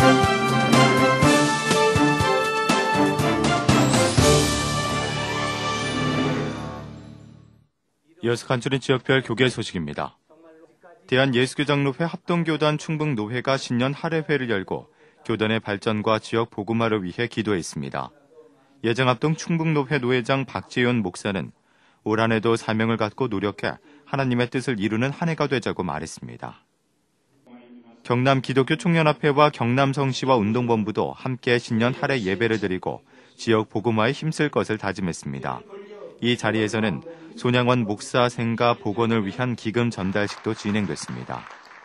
이어서 간추린 지역별 교계 소식입니다. 대한예수교장로회 합동교단 충북노회가 신년 할애회를 열고 교단의 발전과 지역 복음화를 위해 기도했습니다. 예정합동 충북노회 노회장 박재현 목사는 올 한 해도 사명을 갖고 노력해 하나님의 뜻을 이루는 한 해가 되자고 말했습니다. 경남 기독교 총연합회와 경남성시와 운동본부도 함께 신년 할애 예배를 드리고 지역 복음화에 힘쓸 것을 다짐했습니다. 이 자리에서는 손양원 목사 생가 복원을 위한 기금 전달식도 진행됐습니다.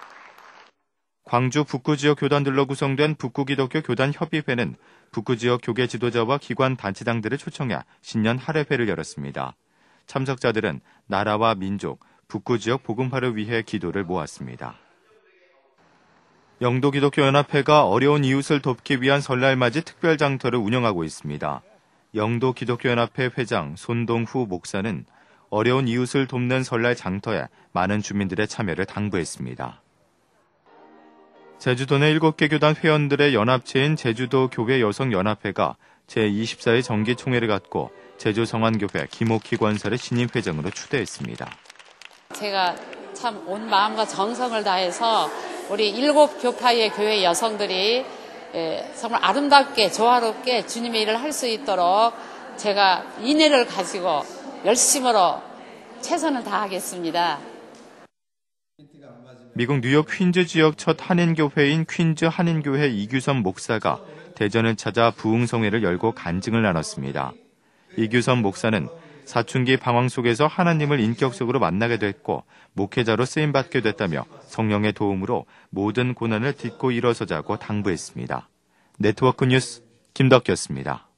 광주 북구 지역 교단들로 구성된 북구기독교 교단협의회는 북구 지역 교계 지도자와 기관 단체장들을 초청해 신년 할애회를 열었습니다. 참석자들은 나라와 민족, 북구 지역 복음화를 위해 기도를 모았습니다. 영도기독교연합회가 어려운 이웃을 돕기 위한 설날맞이 특별장터를 운영하고 있습니다. 영도기독교연합회 회장 손동후 목사는 어려운 이웃을 돕는 설날 장터에 많은 주민들의 참여를 당부했습니다. 제주도 내 7개 교단 회원들의 연합체인 제주도 교회 여성연합회가 제24회 정기총회를 갖고 제주성안교회 김옥희 권사를 신임 회장으로 추대했습니다. 제가 참 온 마음과 정성을 다해서 우리 7교파의 교회 여성들이 정말 아름답게 조화롭게 주님의 일을 할 수 있도록 제가 인내를 가지고 열심으로 최선을 다하겠습니다. 미국 뉴욕 퀸즈 지역 첫 한인교회인 퀸즈 한인교회 이규선 목사가 대전을 찾아 부흥성회를 열고 간증을 나눴습니다. 이규선 목사는 사춘기 방황 속에서 하나님을 인격적으로 만나게 됐고 목회자로 쓰임받게 됐다며 성령의 도움으로 모든 고난을 딛고 일어서자고 당부했습니다. 네트워크 뉴스 김덕기였습니다.